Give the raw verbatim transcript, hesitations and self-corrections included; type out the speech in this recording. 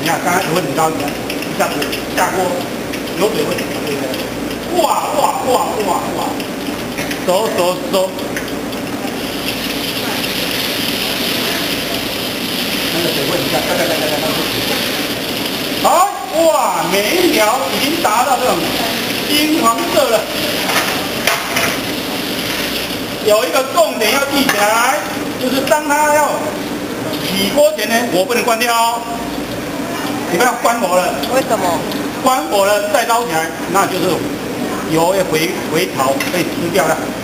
你看刚才油温很高，你看一下子下锅，油水会对不对？哇哇哇哇哇！收收收！那个水温你看，看看看看看看。好，哇，每一条已经达到这种金黄色了。有一个重点要记起来，就是当它要起锅前呢，火不能关掉哦。你不要关火了。 为什么？ 关火了再捞起来，那就是油会回回潮被吃掉了。